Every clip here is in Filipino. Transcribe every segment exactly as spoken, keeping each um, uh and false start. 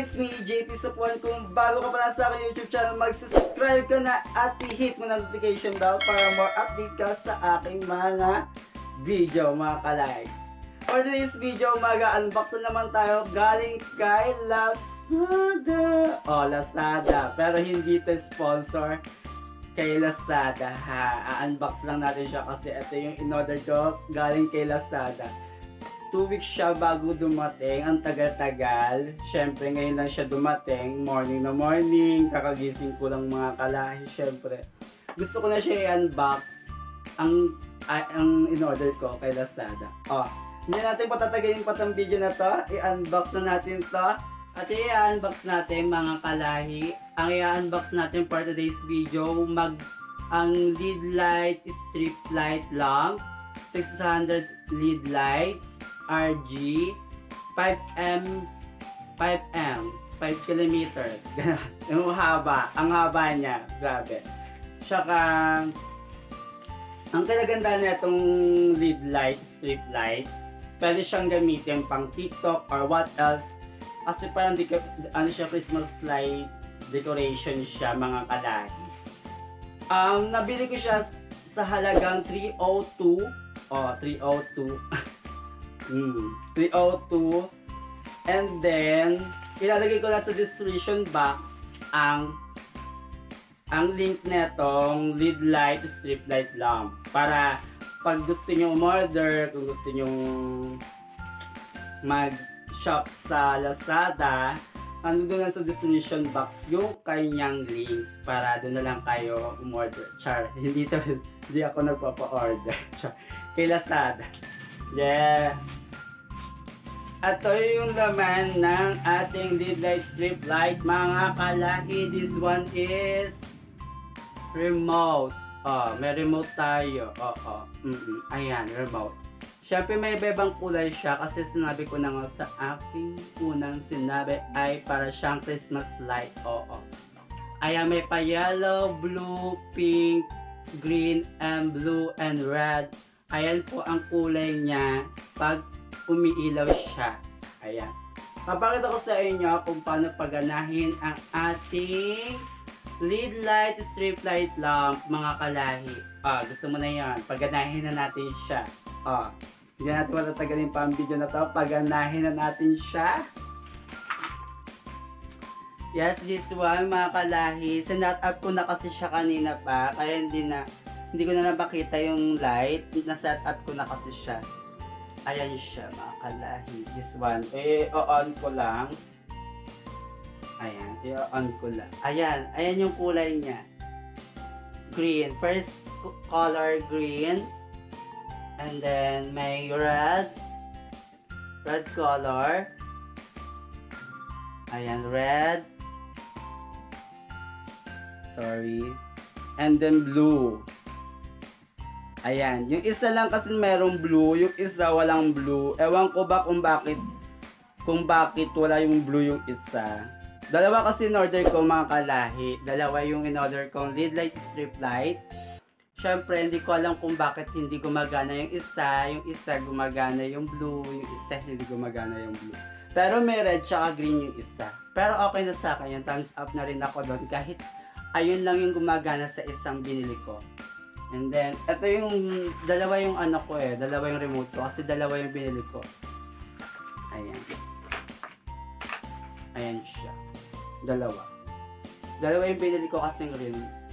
it's me, J P Sapuan. Kung bago ka pa lang sa aking YouTube channel, mag-subscribe ka na at i-hit mo notification bell para more update ka sa aking mga video, mga kalay. For today's video, mag-unbox na naman tayo galing kay Lazada. Oh, Lazada. Pero hindi ito sponsor kay Lazada, ha. A-unbox lang natin siya kasi ito yung in-order ko galing kay Lazada. Two weeks siya bago dumating, ang tagal-tagal. Siyempre ngayon lang siya dumating, morning na morning, kakagising ko lang mga kalahi. Siyempre, gusto ko na siya i-unbox ang, uh, ang in-order ko kay Lazada. Oh, hindi natin patatagalin pa tong video na to, i-unbox na natin to. At i-unbox natin mga kalahi, ang i-unbox natin for today's video, mag ang lead light, strip light lang, six hundred lead lights, R G, five M, five M, five kilometers. Yung haba, ang haba niya, grabe. Tsaka, ang kalaganda na itong lead light, strip light, pwede siyang gamitin pang TikTok or what else. Kasi parang di ka, ano siya, Christmas light decoration siya, mga kalahi. Um, nabili ko siya sa halagang three oh two. Oh, three oh two. Hmm, three oh two. And then, ilalagay ko lang sa description box ang ang link netong lead light, strip light lamp. Para pag gusto nyo umorder, kung gusto nyo mag-shop sa Lazada, ano doon lang sa description box yung kanyang link. Para doon na lang kayo umorder. Char, hindi to, hindi ako nagpapa-order. Char, kay Lazada. Yeah. Ito yung laman ng ating lead light, strip light, mga kalahi. This one is remote. Oh, may remote tayo. Oo. Oh, oh. Mm -mm. Ayan, remote. Siyempre may ibang kulay siya kasi sinabi ko na nga sa aking unang sinabi ay para siyang Christmas light. Oo. Ayan, may pa yellow, blue, pink, green, and blue, and red. Ayan po ang kulay niya pag umiilaw siya. Ayan. Papakita ko sa inyo kung paano paganahin ang ating lead light, strip light lamp, mga kalahi. Ah, gusto mo na yan. Paganahin na natin siya. Ah, hindi natin matatagalin pa ang video na to. Paganahin na natin siya. Yes, this one, mga kalahi. Sinat up ko na kasi siya kanina pa. Kaya hindi na, hindi ko na napakita yung light. Naset up ko na kasi siya. Ayan siya, mga kalahi. This one, eh, o-on ko lang. Ayan, i-on ko lang. Ayan, ayan yung kulay niya. Green. First color, green. And then, may red. Red color. Ayan, red. Sorry. And then, blue. Ayan, yung isa lang kasi merong blue, yung isa walang blue. Ewan ko ba kung bakit, kung bakit wala yung blue yung isa. Dalawa kasi in-order ko, mga kalahi. Dalawa yung in-order kong lead light, strip light. Syempre, hindi ko alam kung bakit hindi gumagana yung isa. Yung isa gumagana yung blue, yung isa hindi gumagana yung blue. Pero may red tsaka green yung isa. Pero okay na sa akin, yung thumbs up na rin ako doon. Kahit ayun lang yung gumagana sa isang binili ko. And then, ito yung, dalawa yung ano ko eh, dalawa yung remote ko, kasi dalawa yung binili ko. Ayan. Ayan siya. Dalawa. Dalawa yung binili ko kasi rin.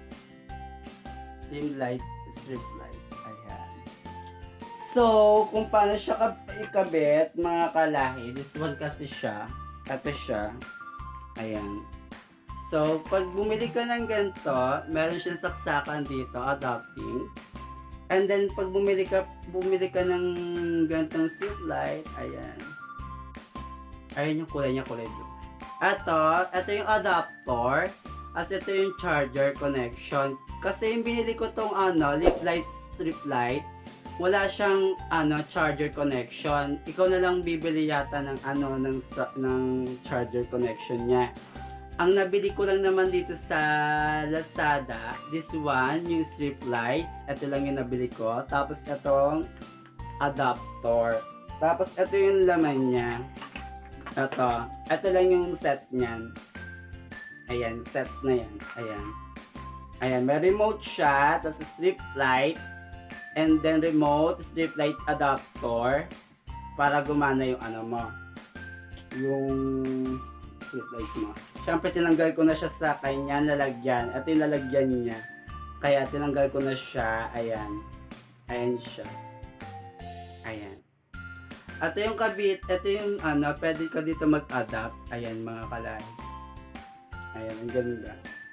Dim light, strip light. Ayan. So, kung paano siya ikabit, mga kalahi, this one kasi siya. Ito siya. Ayan. So, pag bumili ka ng ganito, meron siyang saksakan dito, adapting. And then, pag bumili ka, bumili ka ng ganitong strip light, ayan. Ayan yung kulay niya, kulay blue. Ito, ito yung adapter. As ito yung charger connection. Kasi yung binili ko tong ano, lead light, strip light, wala siyang ano, charger connection. Ikaw na lang bibili yata ng ano, ng, ng charger connection niya. Ang nabili ko lang naman dito sa Lazada, this one, yung strip lights. Ito lang yung nabili ko. Tapos itong adapter. Tapos ito yung laman niya. Ito. Ito lang yung set niyan. Ayan, set na yan. Ayan. Ayan, may remote siya, tapos strip light, and then remote strip light adapter para gumana yung ano mo. Yung strip light mo. Siyempre, tinanggal ko na siya sa kanya lalagyan. Ito yung lalagyan niya. Kaya tinanggal ko na siya. Ayan. Ayan siya. Ayan. Ito yung kabit. Ito yung ano, pwede ka dito mag-adapt. Ayan mga kalay. Ayan, ang ganda.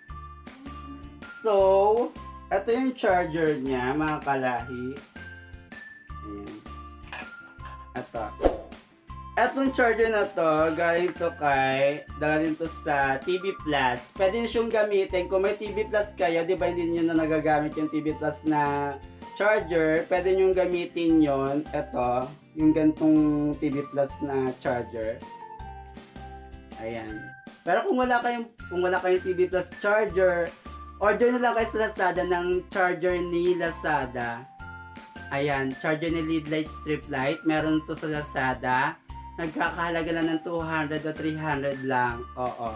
So, ito yung charger niya, mga kalahi. Ayan. Ito. Etong charger na to, galing to kay, galing to sa T V Plus. Pwede nyo siyang gamitin. Kung may T V Plus kayo, di ba hindi nyo na nagagamit yung T V Plus na charger, pwede nyo gamitin yon. Ito, yung gantong T V Plus na charger. Ayan. Pero kung wala kayong, kung wala kayong T V Plus charger, order na lang kayo sa Lazada ng charger ni Lazada. Ayan, charger ni L E D light strip light. Meron to sa Lazada. Nagkakahalaga lang ng two hundred o three hundred lang. Oo.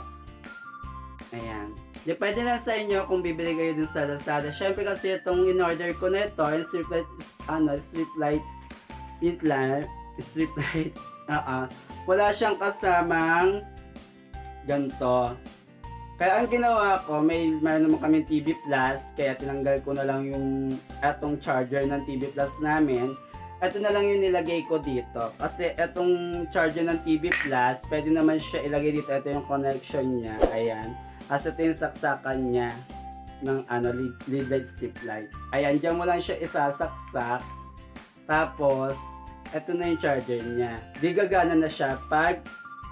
Ayan. Depende lang sa inyo kung bibili kayo dun sa Lazada. Syempre kasi itong in-order ko na ito, yung strip light, ano, strip light, it light, strip light, uh-uh. Wala siyang kasamang ganito. Kaya ang ginawa ko, may meron naman kami T V Plus, kaya tinanggal ko na lang yung etong charger ng T V Plus namin. Ito na lang yung nilagay ko dito. Kasi etong charger ng T V Plus, pwede naman siya ilagay dito. Ito yung connection niya. Ayan. Kasi ito yung saksakan niya ng ano, L E D light strip light. Ayan, dyan mo lang siya isasaksak. Tapos, ito na yung charger niya. Di gagana na siya pag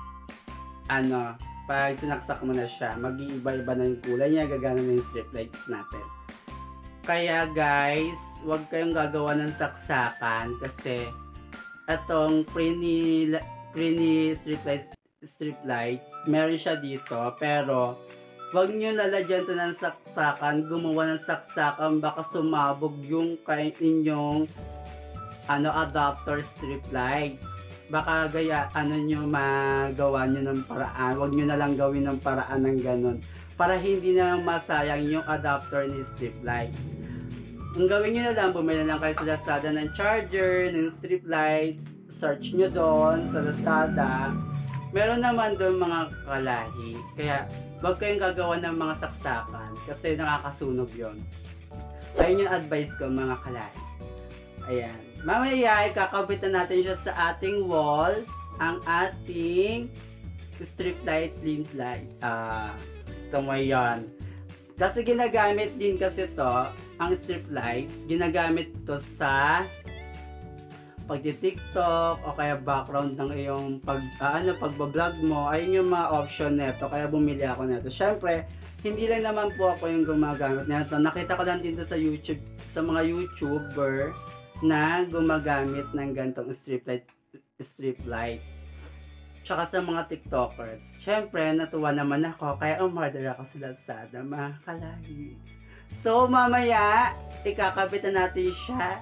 ano, pag sinaksak mo na siya, mag-iiba-iba na yung kulay niya, gagana na yung strip lights natin. Kaya guys, huwag kayong gagawa ng saksakan kasi itong Prini, Prini strip lights, strip lights, meron siya dito, pero huwag nyo lalagyan to ng saksakan, gumawa ng saksakan, baka sumabog yung kay inyong ano, adapter strip lights. Baka gaya, ano nyo, magawa nyo ng paraan. Huwag nyo na lang gawin ng paraan ng ganun. Para hindi na masayang yung adapter ni strip lights. Ang gawin nyo na lang, bumili lang kayo sa Lazada ng charger, ng strip lights. Search nyo doon sa Lazada. Meron naman doon mga kalahi. Kaya, huwag kayong gagawa ng mga saksakan. Kasi nakakasunog yon. Ayun yung advice ko, mga kalahi. Ayan. Mamaya, ikakabitan natin siya sa ating wall, ang ating strip light, link light. Ah, gusto mo yan. Kasi ginagamit din kasi to, ang strip lights, ginagamit to sa pagti-TikTok o kaya background ng iyong pag, uh, ano, pagbablog mo. Ayun yung mga option nito, kaya bumili ako nito. Syempre, hindi lang naman po ako yung gumagamit nito. Nakita ko lang dito sa YouTube, sa mga YouTuber na gumagamit ng gantong strip light, strip light. Tsaka sa mga TikTokers. Syempre, natuwa naman ako, kaya umorder ako sa Lazada, mga kalahi. So, mamaya, ikakabitan natin siya.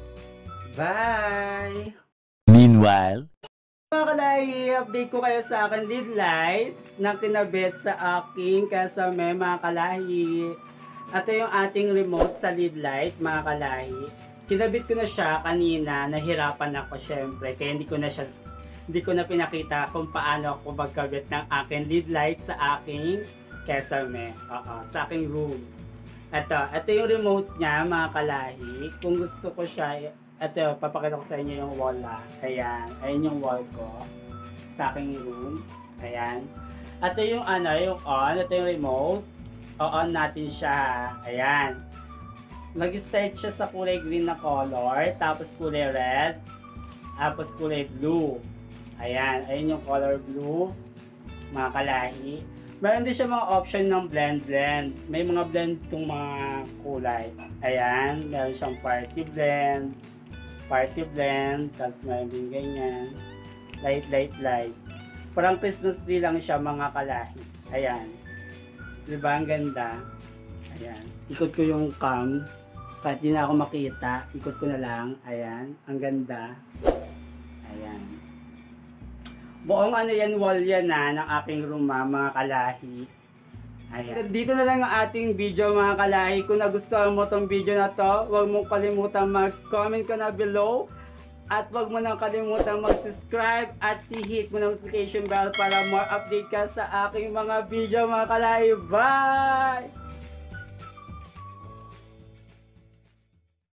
Bye! Meanwhile, mga kalahi, update ko kayo sa akin lead light na kinabit sa aking kasame, mga kalahi. Ito yung ating remote sa lead light, mga kalahi. Kinabit ko na siya kanina, nahirapan ako syempre, kaya hindi ko na siya, hindi ko na pinakita kung paano ako magkabit ng aking lead light sa aking kesame, uh, sa aking room. Ito, ito yung remote niya, mga kalahi. Kung gusto ko siya, ito, papakita ko sa inyo yung wall ha. Ayan, ayan yung wall ko sa aking room. Ayan. Ito yung ano, yung on, ito yung remote. O-on natin siya. Ayan. Mag-start siya sa kulay green na color, tapos kulay red, tapos kulay blue. Ayan, ayun yung color blue, mga kalahi. Meron din siya mga option ng blend-blend. May mga blend itong mga kulay. Ayan, meron siyang party blend, party blend, tapos meron din ganyan. Light, light, light. Parang Christmas tree lang siya, mga kalahi. Ayan. Diba, ang ganda? Ayan. Ikot ko yung cam. Kahit di na ako makita, ikot ko na lang. Ayan, ang ganda. Ayan. buong ano yan, wall yan na ng aking room, ah, mga kalahi. Ayan. Dito na lang ang ating video, mga kalahi. Kung nagustuhan mo tong video na to, huwag mong kalimutan mag-comment ka na below. At huwag mo nang kalimutan mag-subscribe at i-hit mo ng notification bell para more update ka sa aking mga video, mga kalahi. Bye!